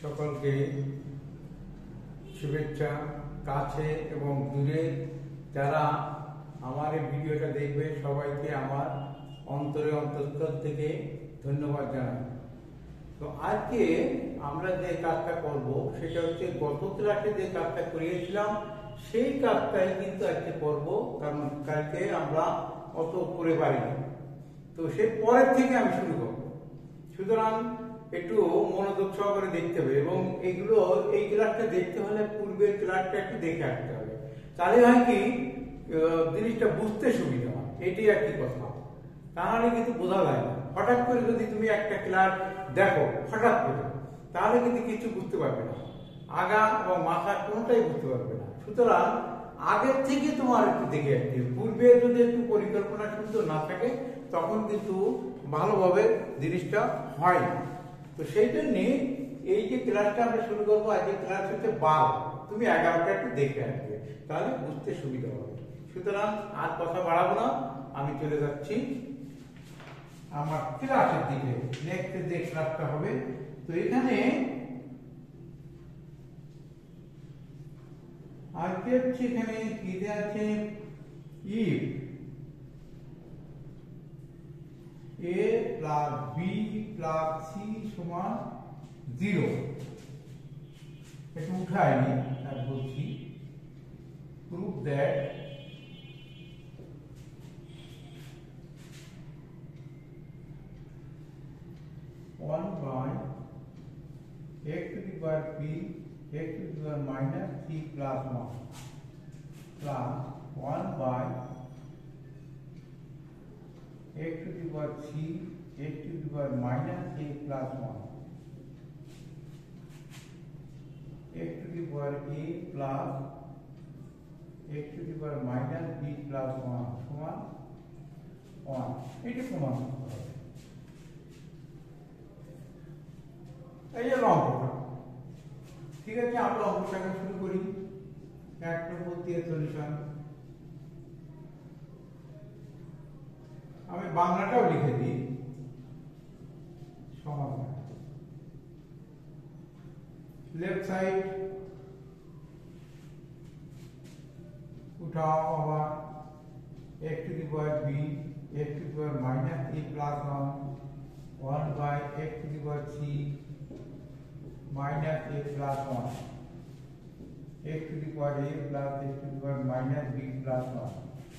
সকলকে শুভেচ্ছা। কাছে এবং দূরে যারা আমার এই ভিডিওটা দেখবে সবাইকে আমার অন্তরস্থল থেকে ধন্যবাদ জানাই। তো আজকে আমরা যে কাজটা করব সেটা হচ্ছে গত ক্লাসে যে কাজটা করিয়েছিলাম সেই কাজটাই কিন্তু আজকে করব, কারণ কালকে আমরা অত করে পারিনি। তো সেই পরের থেকে আমি শুরু করব, সুতরাং একটু মনোযোগ সহকারে দেখতে হবে এবং এগুলো এই ক্লাসটা দেখতে হলে পূর্বের ক্লাসটা একটু দেখে আসতে হবে, তাহলে হয় কি জিনিসটা বুঝতে সুবিধা হয়। এটাই একটি কথা, তাহলে কিন্তু বোঝা যায় না। হঠাৎ করে যদি তুমি একটা ক্লাস দেখো হঠাৎ করে, তাহলে কিন্তু কিছু বুঝতে পারবে না, আগা এবং মাথা কোনটাই বুঝতে পারবে না। সুতরাং আগের থেকে তোমার একটু দেখে আসতে হবে। পূর্বে যদি একটু পরিকল্পনা সুন্দর না থাকে তখন কিন্তু ভালোভাবে জিনিসটা হয় না। তো সেই জন্যে এই যে ক্লাসটা আমরা শুরু করবো, আজকের ক্লাস হচ্ছে 12, তুমি 11টা একটু দেখে আসবে, তাহলে বুঝতে সুবিধা হবে। সুতরাং আর কথা বাড়াবো না, আমি চলে যাচ্ছি আমার ক্লাসের দিকে। নেক্সট যে ক্লাসটা হবে, তো এখানে আজকে হচ্ছে এখানে কি দেয়া আছে, if a plus b plus c সমান 0, একটু উঠায়নি তার বলছি, prove that one by x to the power p x to the power minus 3 plus 1 plus 1 by x to the power c x to the power minus a plus 1 x to the power a plus x to the power minus b plus 1 সমান 1। এটা প্রমাণ করতে হবে। এই যে অঙ্কটা, ঠিক আছে, আমরা অঙ্কটাকে শুরু করি। 1 নম্বর দিয়ে সলিউশন। আমি বাংলাটাও লিখে দিই, সমাধান। লেফট সাইড উঠাও আবার x to the power b x to the power minus a plus 1 1 by x to the power c minus a plus 1 x to the power a plus x to the power minus b plus 1।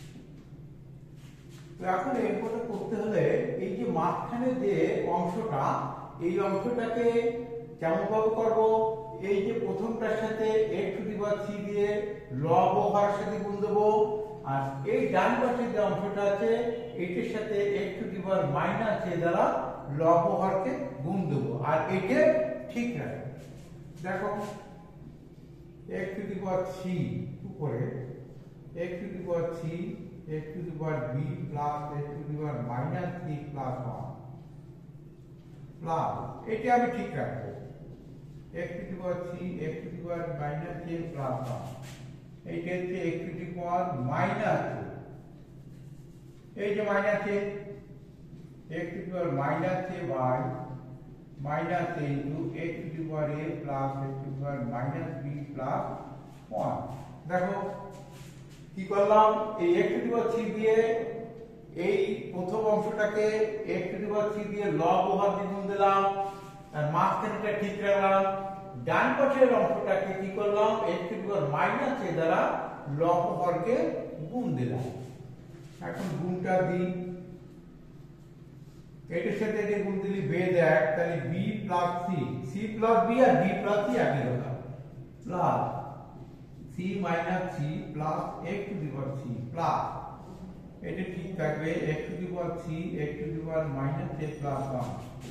তো এখন এরপরে করতে হলে এই যে মাঝখানে যে অংশটা, এই অংশটাকে কেমন ভাবে করব, এই যে প্রথমটার সাথে x to the power c দিয়ে লব ও হরের সাথে গুণ দেব, আর এই ডান পাশে যে অংশটা আছে এটার সাথে x to the power minus a দ্বারা লব ও হরকে গুণ দেব, আর এটা ঠিক রাখো। দেখো x to the power c উপরে x to the power c x to the power b plus x to the power minus 3 plus 1 plus এটা আমি ঠিক রাখবো, x to the power c x to the power minus a plus 1 এইটা হচ্ছে x to the power minus a, এই যে minus a x to the power minus a by minus a into x to the power a plus x to the power minus b plus 1। দেখো কি করলাম, এই x to the power c দিয়ে এই প্রথম অংশটাকে x to the power c দিয়ে লব ও হর দিয়ে গুণ দিলাম, আর মাঝখানেটা ঠিক রাখলাম। ডান পাশের অংশটাকে কি করলাম, x to the power minus a দ্বারা লব ও হরকে গুণ দিলাম। এখন গুণটা দিই, এটার সাথে এটা গুণ দিলি বেদ এক, তাহলে b plus c c plus b আর b plus c একই কথা, plus c minus c plus x to the power c plus এটা ঠিক থাকবে x to the power c x to the power minus a plus 1,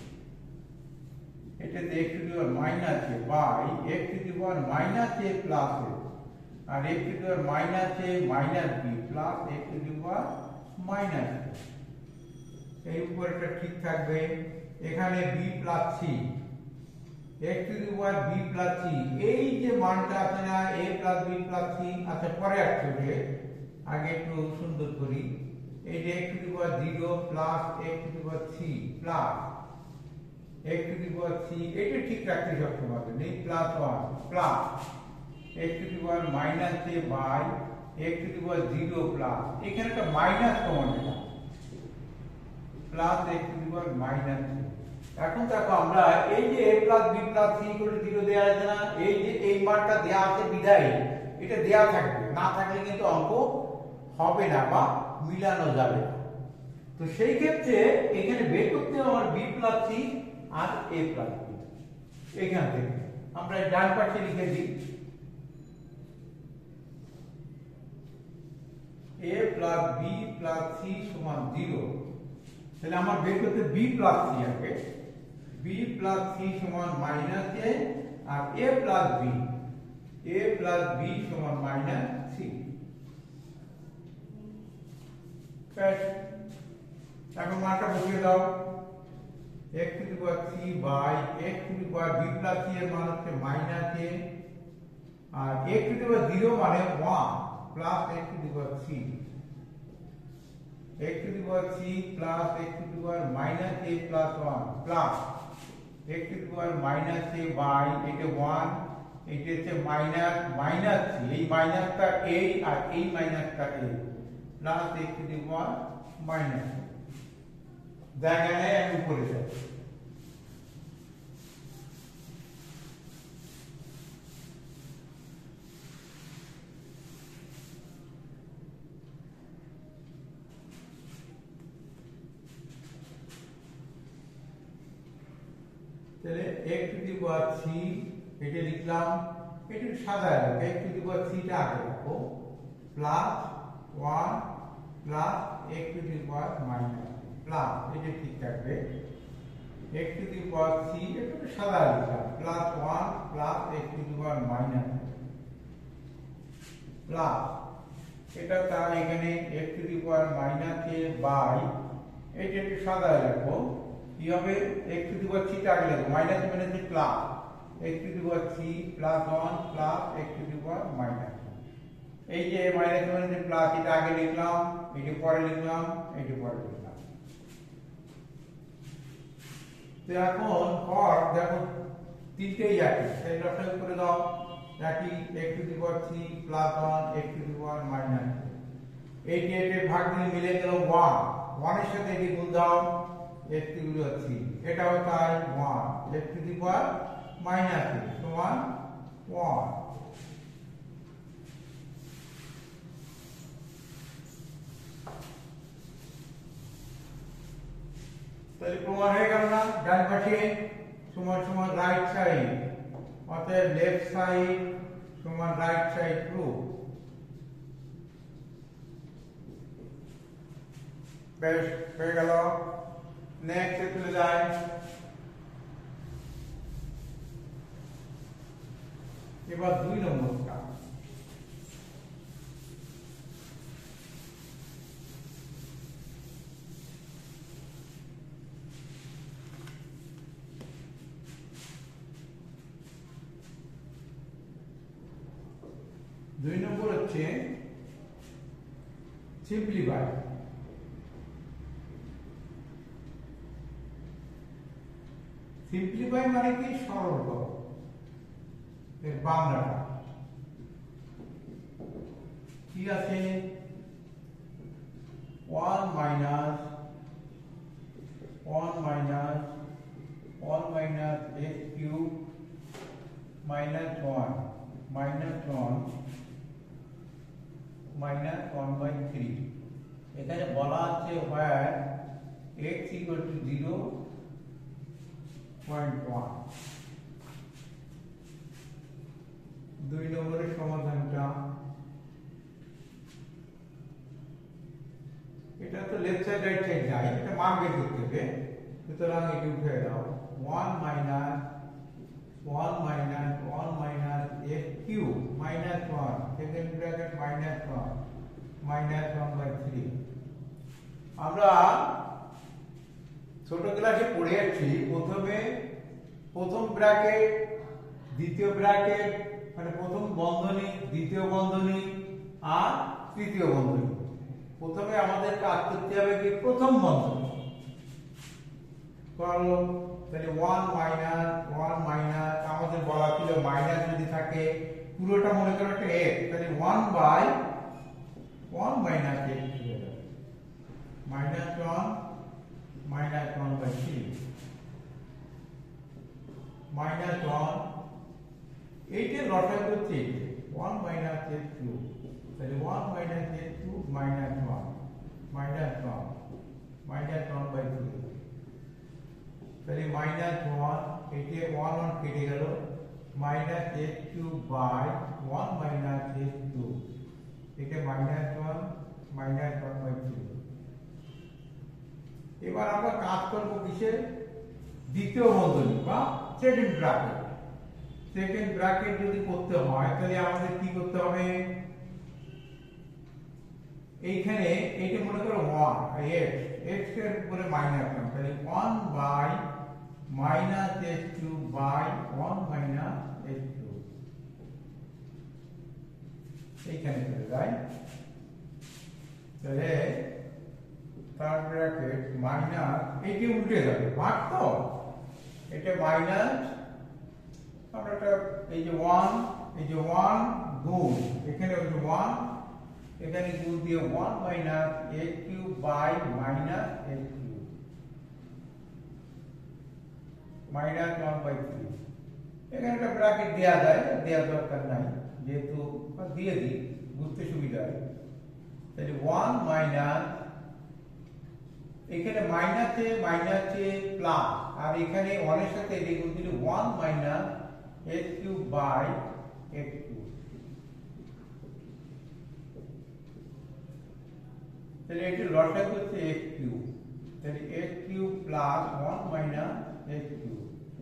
এটাতে x to the power minus a by x to the power minus a plus a, আর x to the power minus a minus b plus x to the power minus a। এই উপরেটা ঠিক থাকবে, এখানে b plus c x to the power b plus c, এই যে মানটা আছে না a plus b plus c, আচ্ছা পরে আসছে, আগে একটু সুন্দর করি। এই যে x to the power 0 plus x to the power c plus x to the power 3 এটা ঠিক রাখতে সক্ষম হবে নেই plus 1 plus x to the power minus a by x to the power 0 plus এখানে একটা মাইনাস কমন নিলাম plus x to the power minus 3 এখন দেখো আমরা এই যে a plus b plus c equal to 0 দেয়া আছে না এই যে এই মানটা দেয়া আছে বিধায় এটা দেয়া থাকবে না থাকলে কিন্তু অঙ্ক হবে না বা মিলানো যাবে না তো সেই ক্ষেত্রে এখানে বের করতে হবে আমার b প্লাস c আর a প্লাস b এখান থেকে আমরা ডান পাশে লিখে দিই a plus b plus c সমান 0 তাহলে আমার বের করতে b প্লাস c আগে b প্লাস c সমান মাইনাস a আর a প্লাস b সমান মাইনাস c এখন মানটা বসিয়ে দাও x to the power c by x to the power b plus c এর মান হচ্ছে মাইনাস a আর x টু দি পাওয়ার 0 মানে 1 plus x to the power c x to the power c plus x to the power minus a plus 1 plus x to the power minus a by এটা 1 এটা হচ্ছে minus c এই মাইনাসটা a আর এই মাইনাসটা a plus x to the power minus জায়গা নেই আমি উপরে যাই তাহলে x টু দি পাওয়ার 3 এটা লিখলাম এটা সাদা রাখো x টু দি পাওয়ার 3 টা আগে রাখো plus 1 plus x to the power minus plus এটা ঠিক থাকবে x টু দি পাওয়ার 3 এটা সাদা লিখলাম plus 1 plus x to the power minus plus এটা তার এখানে x to the power minus a by এটা একটু সাদা রাখো কি হবে x টু দি পাওয়ার 3 টা আগে লিখো মাইনাস মানে কি plus x to the power 3 plus 1 plus x to the power minus এই যে মাইনাস মানে প্লাস এটা আগে লিখলাম এটা পরে লিখলাম এটা পরে লিখলাম তো এখন হর দেখো তিনটেই একই তাই লসাগু করে দাও একই x to the power 3 plus 1 x to the power minus এই যে এটা ভাগ দিয়ে মিলে গেল 1 এর সাথে এটি গুণ দাও x টু দি পাওয়ার 3 এটাও তাই 1 x to the power minus 3 সমান 1 তাহলে প্রমাণ হয়ে গেল না ডান পাশে সমান সমান রাইট সাইড অতএব লেফট সাইড সমান রাইট সাইড প্রুফ বেশ হয়ে গেল নেক্সট চলে যাই এবার 2 নম্বরটা হচ্ছে সিম্পলিফাই সিম্পলিফাই মানে কি সরল করো এর বাংলাটা কি আছে 1 minus 1 minus x cube minus 1 minus 1/3 এখানে বলা আছে where x equal to 0.1 দুই নম্বরের সমাধানটা এটা তো লেফট সাইড রাইট সাইড যায় এটা মান বের করতে হবে সুতরাং এটি উঠে দাও 1 minus x cube minus 1 second bracket minus 1/3 আমরা ছোট ক্লাসে পড়েছি প্রথমে প্রথম ব্র্যাকেট দ্বিতীয় ব্র্যাকেট মানে প্রথম বন্ধনী দ্বিতীয় বন্ধনী আর তৃতীয় বন্ধনী প্রথমে আমাদের কাজ করতে হবে কি প্রথম বন্ধনী করলো, তাহলে 1 মাইনাস আমাদের বলা ছিল মাইনাস যদি থাকে পুরোটা মনে করো একটা x, তাহলে 1 বাই 1 মাইনাস x হয়ে যাবে মাইনাস 1 বাই 3 মাইনাস 1 এইটা লসাগু হচ্ছে 1 মাইনাস x কিউব, তাহলে 1 minus x cube minus 1 by 3, তাহলে মাইনাস 1 এটা 1 কেটে গেল minus x cube by 1 minus x cube, এটা মাইনাস 1 বাই 3। এবার আমরা কাজ করব কিসে, দ্বিতীয় বন্ধনী বা সেকেন্ড ব্র্যাকেট। সেকেন্ড ব্র্যাকেট যদি করতে হয় তাহলে আমাদের কি করতে হবে, এইখানে এটা মনে করো 1 x এর উপরে মাইনাস 1, তাহলে 1 by minus x cube by 1 minus x cube এইখানে চলে যায়, তাহলে থার্ড ব্র্যাকেট মাইনাস এইটি উল্টে যাবে ভাগ, তো এটা মাইনাস আমরা একটা এই যে 1 গুণ এখানে ওই যে 1 এখানে গুণ দিয়ে 1 minus x cube by minus x cube minus 1 by 3। এখানে একটা ব্র্যাকেট দেওয়া যায়, দেওয়ার দরকার নাই যেহেতু দিয়ে দিই বুঝতে সুবিধা হয়, তাহলে 1 মাইনাস এখানে মাইনাসে প্লাস আর এখানে 1 এর সাথে এটা গুণ দিলে 1 minus x cube by x cube, তাহলে এটা লসাগু হচ্ছে x কিউব, তাহলে x cube plus 1 minus x cube,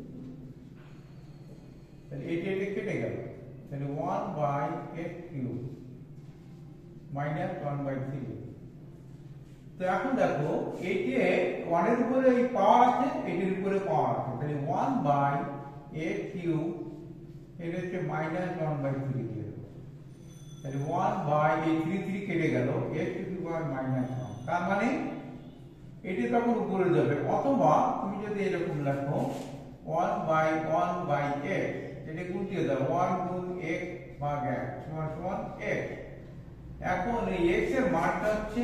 তাহলে এটা কেটে গেল, তাহলে 1 বাই x কিউব মাইনাস 1 বাই 3। তো এখন দেখো এইটা 1 এর উপরে এই পাওয়ার আছে, এটার উপরে পাওয়ার আছে, তাহলে 1 বাই x কিউব এটা হচ্ছে মাইনাস 1 বাই 3 দিয়ে দেবো, তাহলে 1 বাই এই 3 কেটে গেল x to the power minus 1, তার মানে এটি তখন উপরে যাবে, অথবা তুমি যদি এরকম লেখো 1 বাই x এটা গুণ দিয়ে দাও 1 গুণ x ভাগ x সমান x। এখন এই x এর মানটা হচ্ছে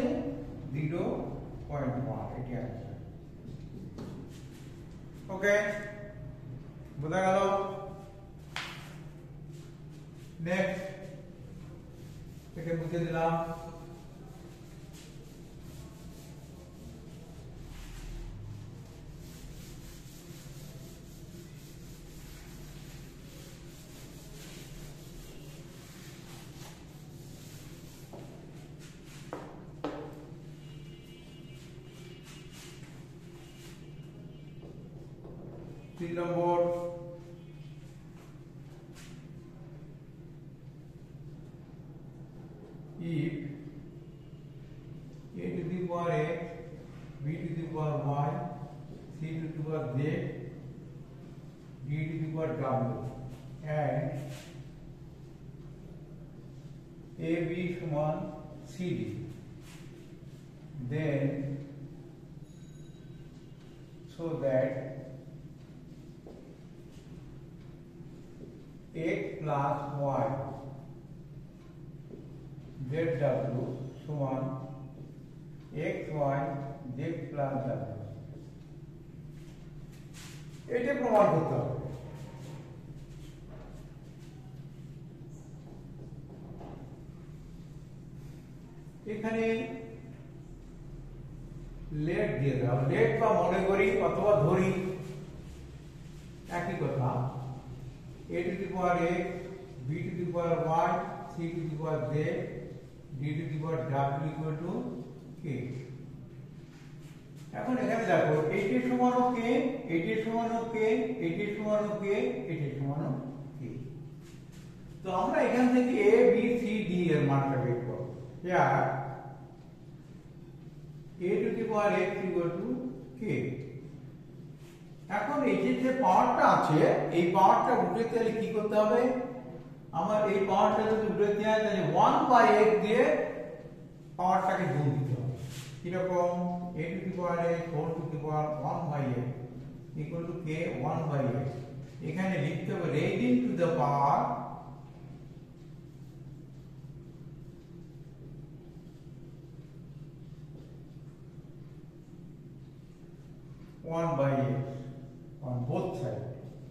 0.1, এটি আছে। ওকে, বোঝা গেল? নেক্সট এটা মুছে দিলাম, তিন নম্বর if a to the power x, b to the power y, c to the power z, d to the power w and ab সমান cd, then so that x plus y zw সমান x y z plus w, এটা প্রমাণ করতে হবে। এখানে late দিয়ে দাও, late বা মনে করি অথবা ধরি একই কথা, a to the power x, b to the power y, c to the power z, d to the power w equal to k। এখন এখানে দেখো এইটি সমান k, এইটি সমান k, এইটি সমান k, এইটি সমান k। তো আমরা এখান থেকে a b c d এর মানটা বের করব। here a to the power x equal to k। এখন এই যে পাওয়ারটা আছে এই পাওয়ারটা উঠাতে হলে কি করতে হবে, আমার এই পাওয়ারটা যদি উঠাতে হয় তাহলে 1 বাই x দিয়ে পাওয়ারটাকে গুণ দিতে হবে। কিরকম, a to the power x whole to the power 1 by x equal to কে 1/x। এখানে লিখতে হবে রেডিং to the power one by x on both sides।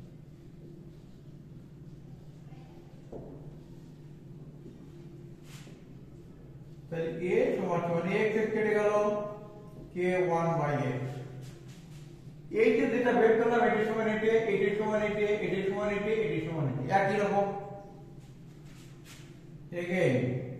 তাহলে a সমান সমান x কেটে গেল k 1/x। এই যে যেটা বের করলাম এটার সমান এটা, এটার সমান এটা, এটার সমান এটা, এটার সমান এটা, একই রকম। again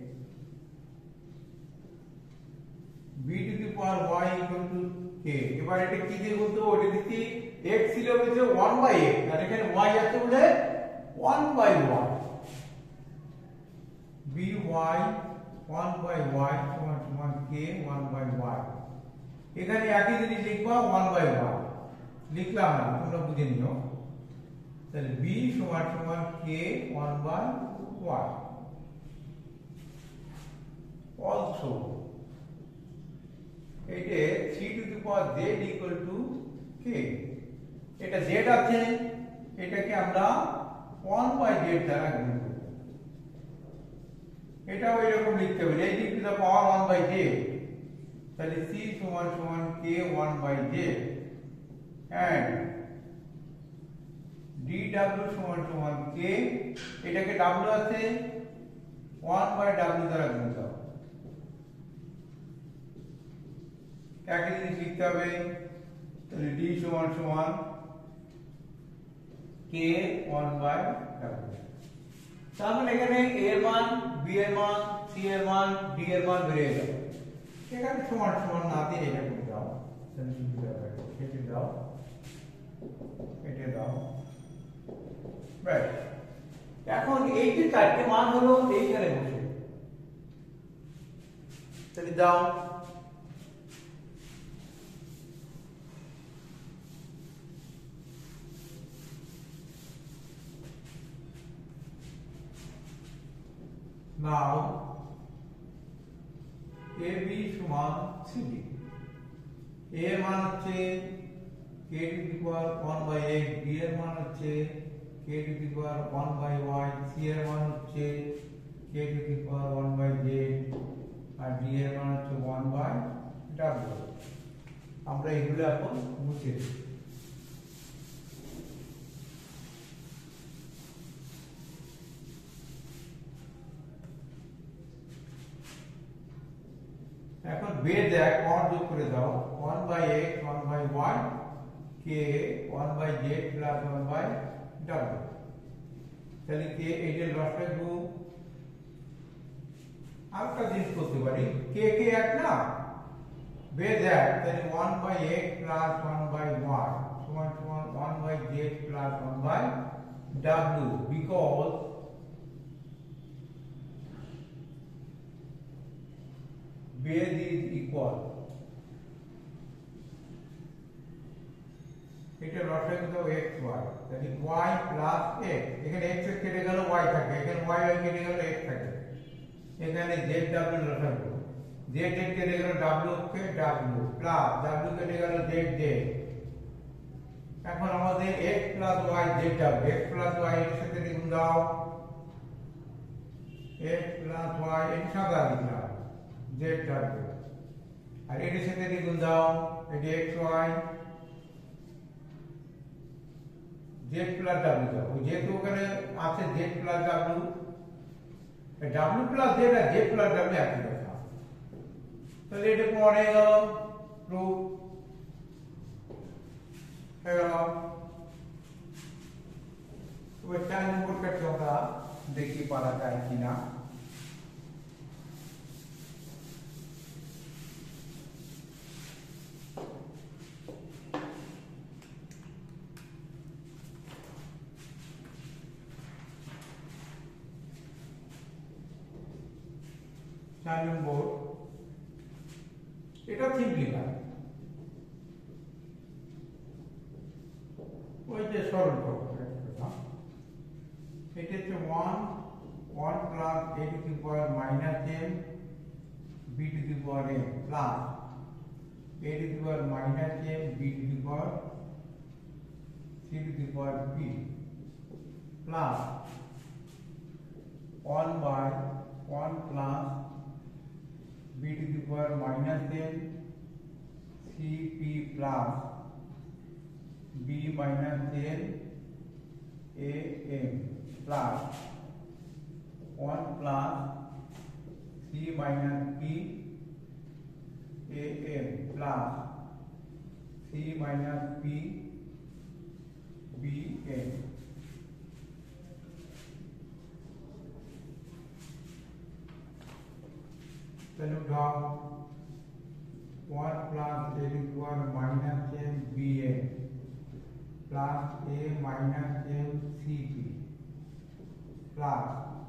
b to the power y equal to k। এবার এটা কি দিয়ে বলতে হবে? ওটা দিচ্ছি x ছিল হচ্ছে 1/x আর এখানে y আছে বলে 1/y। by 1/y সমান সমান k 1/y। এখানে একই জিনিস লিখবা 1/y লিখলাম না, তোমরা বুঝে নিও। তাহলে b সমান সমান k 1/y। also এটা 3 to the power z equal to k। এটা z আছে, এটাকে আমরা 1/z দ্বারা গুণ করব। এটাও এরকম লিখতে হবে raising to the power 1/z। তাহলে c সমান সমান k 1/z and dw সমান সমান k। এটাকে w আছে 1/w দ্বারা গুণ দাও। একই জিনিস লিখতে হবে। তাহলে d সমান সমান k 1/w। তার মানে এখানে a এর মান, b এর মান, c এর মান, d এর মান বেরিয়ে গেল। এখানে সমান সমান না দিয়ে এটা করে দাও। তাহলে সুবিধা হবে, কেটে দাও, কেটে দাও, ব্যাস। এখন এই যে চারটি মান হলো এইখানে বসে, তাহলে দাও। Now AB সমান CD। A এর মান হচ্ছে k to the power 1/x, B এর মান হচ্ছে k to the power 1/y, C এর মান হচ্ছে k to the power 1/z R D এর মান হচ্ছে 1/w। আমরা এগুলো এখন মুছে দিই। এখন বের দেখ, আর যোগ করে দাও 1/x 1/y k 1/z প্লাস 1/w। তাহলে k এটার লসাগু আরেকটা জিনিস করতে পারি, k কে এক না, বের দেখ। তাহলে 1/x প্লাস 1/y সমান সমান 1/z প্লাস 1/w because base is equal। এটা লসাগু দাও x y। তাহলে y প্লাস x, এখানে x কেটে গেল y থাকে, এখানে y কেটে গেল x থাকে। এখানে z w লসাগু, z কেটে গেল w কে w প্লাস w কেটে গেল z z। এখন আমাদের x প্লাস y z w, x প্লাস y এর সাথে গুণ দাও, x প্লাস y এর সাথে লিখলাম z w আর এর সাথে গুণ দাও, এটি x y z plus w দাও। ওই যেহেতু ওখানে আছে z plus w, w plus z আর z প্লাস w একই কথা। তাহলে এটা প্রমাণ হয়ে গেল, প্রুফ হয়ে গেল। এবার 4 নম্বর কাছে আমরা দেখি পারা যায় কিনা। নম্বর এটা সিম্পলিফাই, ওই যে সরল করব। এটা হচ্ছে 1 plus a to the power minus m b to the power m plus a to the power minus m b to the power c to the power p plus 1 by 1 plus b to the power minus n cp plus b minus n am plus 1 plus c minus p am plus c minus p bm then uठाओ 1 plus a to the power minus m bm plus a minus m cp plus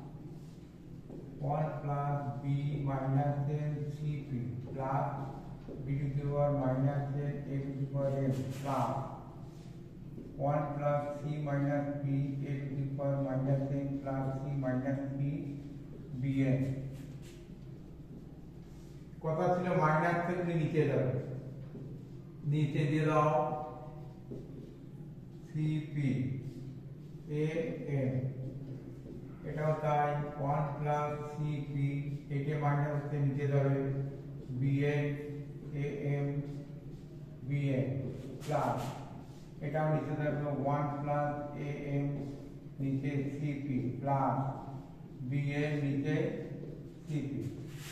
1 plus b minus n cp plus b to the power minus n a to the power m plus 1 plus c minus p a to the power minus n plus c minus p bn কথা ছিল minus থেকে নিচে যাবে নিচে দিয়ে দাও CP A M এটাও তাই 1 প্লাস সিপি এটা মাইনাস থেকে নিচে যাবে bn a m bn plus এটাও নিচে যাবে 1 প্লাস এ এম নিচে সিপি প্লাস বিএন নিচে সিপি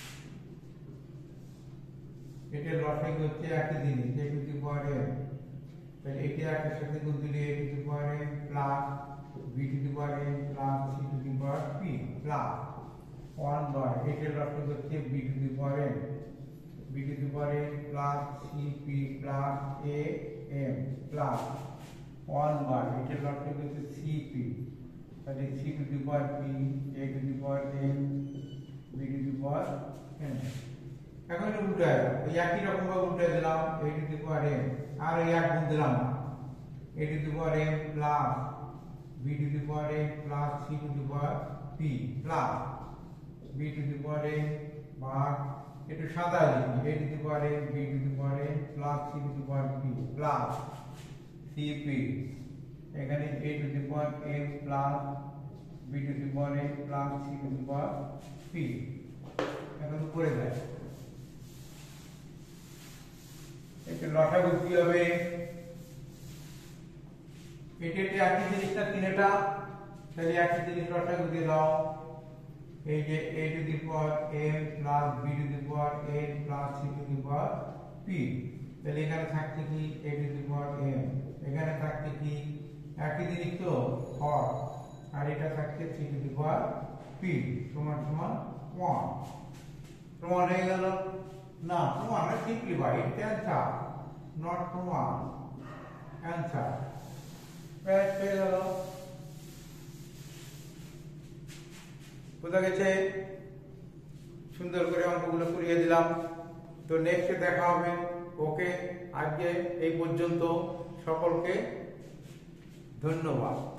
এটা লসাগু হচ্ছে একই জিনিস a to the power m তাহলে এটা একের সাথে গুণ দিলে a to the power m plus b to the power m plus c to the power p plus 1 by এটা লসাগু হচ্ছে b to the power m b to the power m plus cp plus a m plus 1 by এটা লসাগু হচ্ছে cp তাহলে c to the power p a to the power m b to the power m এখন উল্টায় এই একই রকম ভাবে উল্টায় দিলাম a to the power m আর এই এক গুণ দিলাম না a to the power m plus b to the power m plus c to the power p plus b to the power m ভাগ একটু সাদা লিখি a to the power m b to the power m plus c to the power p plus cp এখানে a to the power m plus b to the power m plus c to the power p এখন উপরে যায় এটা লসাগু কি হবে এটা একই জিনিসটা তিনটা তাহলে একই জিনিস লসাগু দিয়ে দাও এই যে a to the power m plus b to the power n plus c to the power p তাহলে এখানে থাকছে কি a to the power m এখানে থাকছে কি একই জিনিস তো হর আর এটা থাকছে c to the power p সমান সমান 1 প্রমাণ হয়ে গেল না প্রমাণ না সিম্পলিফাই ইট অ্যান্সার নট প্রমাণ অ্যান্সার পেয়ে গেল বোঝা গেছে সুন্দর করে অঙ্কগুলো করিয়ে দিলাম তো নেক্সটে দেখা হবে ওকে আজকে এই পর্যন্ত সকলকে ধন্যবাদ।